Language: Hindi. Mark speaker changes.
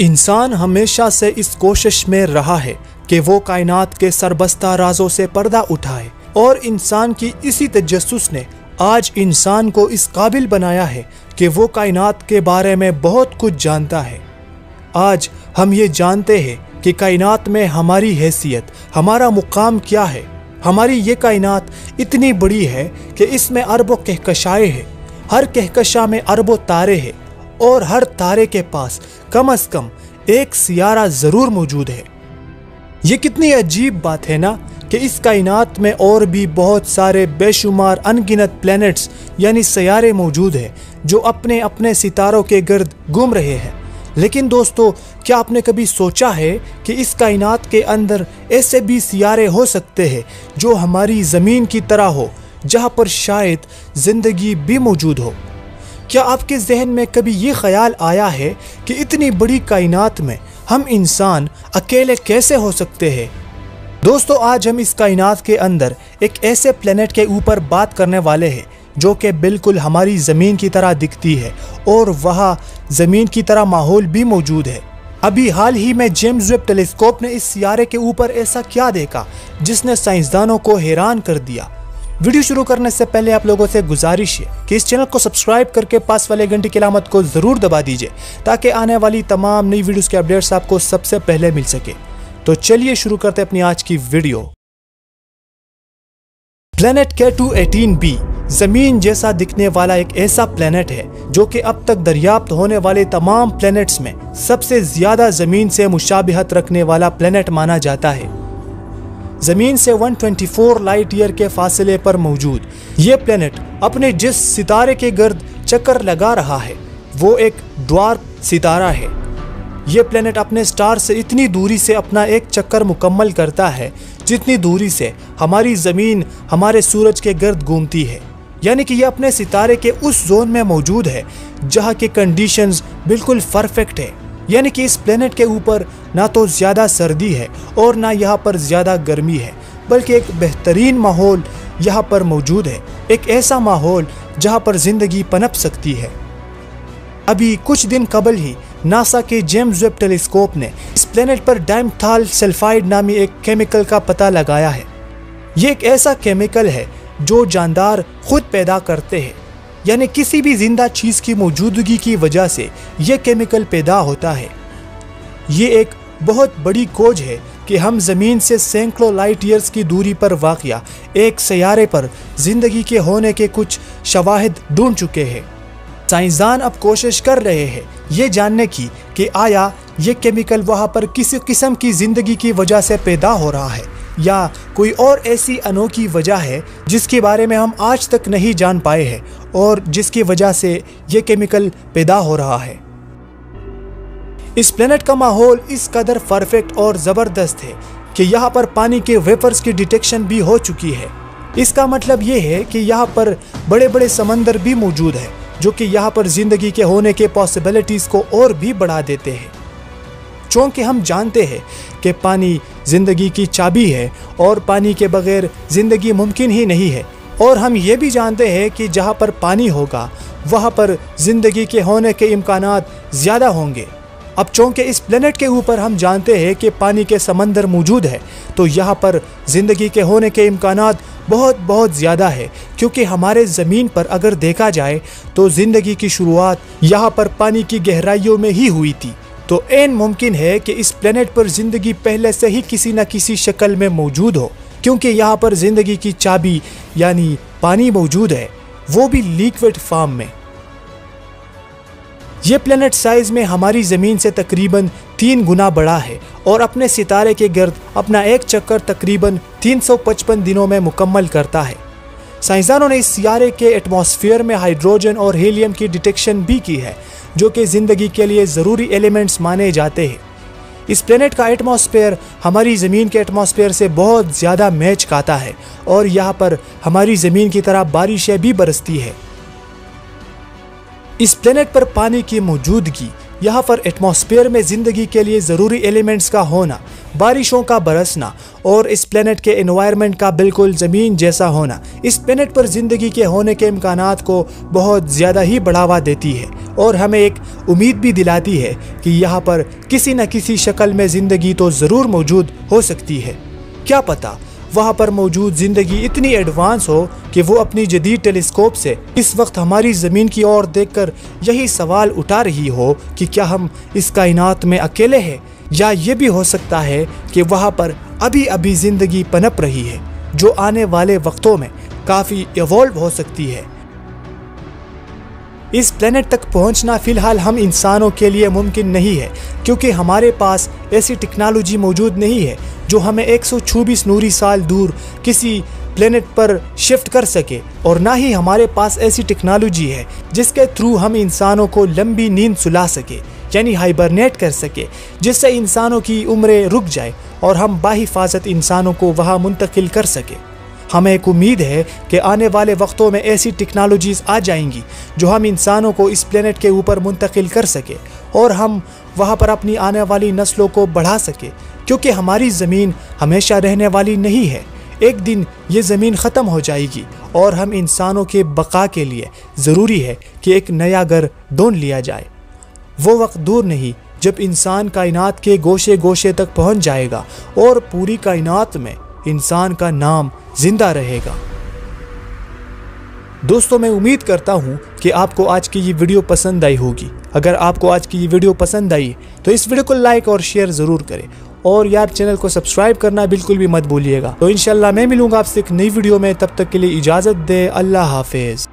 Speaker 1: इंसान हमेशा से इस कोशिश में रहा है कि वो कायनात के सरबस्ता राजों से पर्दा उठाए और इंसान की इसी तजस्सुस ने आज इंसान को इस काबिल बनाया है कि वो कायनात के बारे में बहुत कुछ जानता है। आज हम ये जानते हैं कि कायनात में हमारी हैसियत, हमारा मुकाम क्या है। हमारी ये कायनात इतनी बड़ी है कि इसमें अरबों कहकशाएं हैं, हर कहकशा में अरबों तारे हैं और हर तारे के पास कम से कम एक सियारा ज़रूर मौजूद है। ये कितनी अजीब बात है ना कि इस कायनात में और भी बहुत सारे बेशुमार अनगिनत प्लैनेट्स यानी सयारे मौजूद हैं जो अपने अपने सितारों के गिर्द घूम रहे हैं। लेकिन दोस्तों, क्या आपने कभी सोचा है कि इस कायनात के अंदर ऐसे भी सियारे हो सकते हैं जो हमारी ज़मीन की तरह हो, जहाँ पर शायद ज़िंदगी भी मौजूद हो? क्या आपके जहन में कभी ये ख्याल आया है कि इतनी बड़ी कायनात में हम इंसान अकेले कैसे हो सकते हैं? दोस्तों, आज हम इस कायनात के अंदर एक ऐसे प्लेनेट के ऊपर बात करने वाले हैं जो कि बिल्कुल हमारी ज़मीन की तरह दिखती है और वहाँ ज़मीन की तरह माहौल भी मौजूद है। अभी हाल ही में जेम्स वेब टेलीस्कोप ने इस सियारे के ऊपर ऐसा क्या देखा जिसने साइंसदानों को हैरान कर दिया। वीडियो शुरू करने से पहले आप लोगों से गुजारिश है कि इस चैनल को सब्सक्राइब करके पास वाले घंटी की अलामत को ज़रूर दबा दीजिए ताकि आने वाली तमाम नई वीडियोस के अपडेट्स आपको सबसे पहले मिल सके। तो चलिए शुरू करते हैं अपनी आज की वीडियो। प्लेनेट K2-18b जमीन जैसा दिखने वाला एक ऐसा प्लेनेट है जो कि अब तक दरियाफ्त होने वाले तमाम प्लेनेट्स में सबसे ज्यादा जमीन से मुशाबिहत रखने वाला प्लेनेट माना जाता है। जमीन से 124 लाइट ईयर के फासले पर मौजूद ये प्लेनेट अपने जिस सितारे के गिर्द चक्कर लगा रहा है वो एक ड्वार्फ सितारा है। ये प्लेनेट अपने स्टार से इतनी दूरी से अपना एक चक्कर मुकम्मल करता है जितनी दूरी से हमारी ज़मीन हमारे सूरज के गिर्द घूमती है। यानी कि ये अपने सितारे के उस जोन में मौजूद है जहाँ की कंडीशंस बिल्कुल परफेक्ट है। यानी कि इस प्लेनेट के ऊपर ना तो ज़्यादा सर्दी है और ना यहाँ पर ज़्यादा गर्मी है, बल्कि एक बेहतरीन माहौल यहाँ पर मौजूद है। एक ऐसा माहौल जहाँ पर ज़िंदगी पनप सकती है। अभी कुछ दिन कबल ही नासा के जेम्स वेब टेलीस्कोप ने इस प्लेनेट पर डाइमथाल सल्फाइड नामी एक केमिकल का पता लगाया है। ये एक ऐसा केमिकल है जो जानदार खुद पैदा करते हैं, यानी किसी भी जिंदा चीज़ की मौजूदगी की वजह से यह केमिकल पैदा होता है। ये एक बहुत बड़ी खोज है कि हम ज़मीन से सैकड़ों लाइट ईयर्स की दूरी पर वाक़या एक सैयारे पर ज़िंदगी के होने के कुछ शवाहिद ढूंढ चुके हैं। साइंसदान अब कोशिश कर रहे हैं ये जानने की कि आया ये केमिकल वहाँ पर किसी किस्म की ज़िंदगी की वजह से पैदा हो रहा है या कोई और ऐसी अनोखी वजह है जिसके बारे में हम आज तक नहीं जान पाए हैं और जिसकी वजह से ये केमिकल पैदा हो रहा है। इस प्लेनेट का माहौल इस कदर परफेक्ट और ज़बरदस्त है कि यहाँ पर पानी के वेपर्स की डिटेक्शन भी हो चुकी है। इसका मतलब ये है कि यहाँ पर बड़े बड़े समंदर भी मौजूद है जो कि यहाँ पर ज़िंदगी के होने के पॉसिबिलिटीज़ को और भी बढ़ा देते हैं। चूँकि हम जानते हैं कि पानी ज़िंदगी की चाबी है और पानी के बगैर ज़िंदगी मुमकिन ही नहीं है, और हम ये भी जानते हैं कि जहाँ पर पानी होगा वहाँ पर ज़िंदगी के होने के इम्कानात ज़्यादा होंगे। अब चूँकि इस प्लेनेट के ऊपर हम जानते हैं कि पानी के समंदर मौजूद है, तो यहाँ पर ज़िंदगी के होने के इम्कानात बहुत ज़्यादा है, क्योंकि हमारे ज़मीन पर अगर देखा जाए तो ज़िंदगी की शुरुआत यहाँ पर पानी की गहराइयों में ही हुई थी। तो ऐन मुमकिन है कि इस प्लेनेट पर ज़िंदगी पहले से ही किसी न किसी शक्ल में मौजूद हो, क्योंकि यहाँ पर ज़िंदगी की चाबी यानी पानी मौजूद है, वो भी लिक्विड फॉर्म में। ये प्लेनेट साइज़ में हमारी ज़मीन से तकरीबन 3 गुना बड़ा है और अपने सितारे के गिर्द अपना एक चक्कर तकरीबन 355 दिनों में मुकम्मल करता है। साइंसदानों ने इस सियारे के एटमॉस्फेयर में हाइड्रोजन और हीलियम की डिटेक्शन भी की है जो कि ज़िंदगी के लिए ज़रूरी एलिमेंट्स माने जाते हैं। इस प्लेनेट का एटमॉस्फेयर हमारी ज़मीन के एटमॉस्फेयर से बहुत ज़्यादा मैच खाता है और यहाँ पर हमारी ज़मीन की तरह बारिशें भी बरसती है। इस प्लेनेट पर पानी की मौजूदगी यहाँ पर एटमॉस्फेयर में ज़िंदगी के लिए ज़रूरी एलिमेंट्स का होना, बारिशों का बरसना और इस प्लेनेट के एनवायरनमेंट का बिल्कुल ज़मीन जैसा होना इस प्लेनेट पर ज़िंदगी के होने के इम्कानात को बहुत ज़्यादा ही बढ़ावा देती है और हमें एक उम्मीद भी दिलाती है कि यहाँ पर किसी न किसी शक्ल में ज़िंदगी तो ज़रूर मौजूद हो सकती है। क्या पता वहाँ पर मौजूद ज़िंदगी इतनी एडवांस हो कि वो अपनी जदीद टेलीस्कोप से इस वक्त हमारी ज़मीन की ओर देखकर यही सवाल उठा रही हो कि क्या हम इस कायनात में अकेले हैं, या ये भी हो सकता है कि वहाँ पर अभी अभी ज़िंदगी पनप रही है जो आने वाले वक्तों में काफ़ी इवॉल्व हो सकती है। इस प्लेनेट तक पहुंचना फ़िलहाल हम इंसानों के लिए मुमकिन नहीं है क्योंकि हमारे पास ऐसी टेक्नोलॉजी मौजूद नहीं है जो हमें 124 नूरी साल दूर किसी प्लेनेट पर शिफ्ट कर सके, और ना ही हमारे पास ऐसी टेक्नोलॉजी है जिसके थ्रू हम इंसानों को लंबी नींद सुला सके, यानी हाइबरनेट कर सके, जिससे इंसानों की उम्रें रुक जाए और हम बाहिफाजत इंसानों को वहाँ मुंतकिल कर सके। हमें एक उम्मीद है कि आने वाले वक्तों में ऐसी टेक्नोलॉजीज़ आ जाएंगी जो हम इंसानों को इस प्लेनेट के ऊपर मुंतकिल कर सके और हम वहाँ पर अपनी आने वाली नस्लों को बढ़ा सके, क्योंकि हमारी ज़मीन हमेशा रहने वाली नहीं है। एक दिन ये ज़मीन ख़त्म हो जाएगी और हम इंसानों के बका के लिए ज़रूरी है कि एक नया घर ढूंढ लिया जाए। वो वक्त दूर नहीं जब इंसान कायनात के गोशे गोशे तक पहुँच जाएगा और पूरी कायनात में इंसान का नाम जिंदा रहेगा। दोस्तों, मैं उम्मीद करता हूं कि आपको आज की ये वीडियो पसंद आई होगी। अगर आपको आज की ये वीडियो पसंद आई तो इस वीडियो को लाइक और शेयर ज़रूर करें, और यार चैनल को सब्सक्राइब करना बिल्कुल भी मत भूलिएगा। तो इंशाल्लाह मैं मिलूंगा आपसे एक नई वीडियो में, तब तक के लिए इजाज़त दे। अल्लाह हाफिज़।